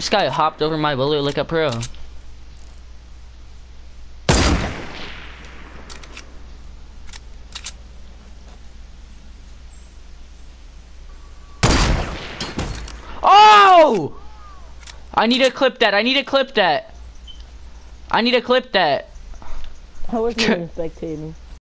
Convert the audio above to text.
This guy hopped over my bullet like a pro. Oh! I need to clip that. I need to clip that. I need to clip that. I wasn't even spectating.